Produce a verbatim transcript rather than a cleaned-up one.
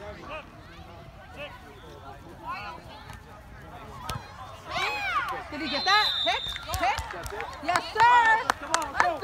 Did he get that? Pick? Pick? Yes, sir! Come on, go!